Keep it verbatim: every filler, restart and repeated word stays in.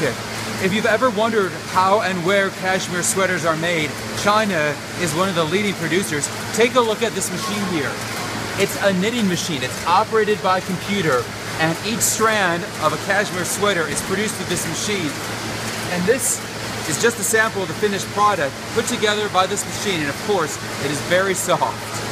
market. If you've ever wondered how and where cashmere sweaters are made, China is one of the leading producers. Take a look at this machine here. It's a knitting machine. It's operated by computer, and each strand of a cashmere sweater is produced with this machine. And this is just a sample of the finished product put together by this machine, and of course, it is very soft.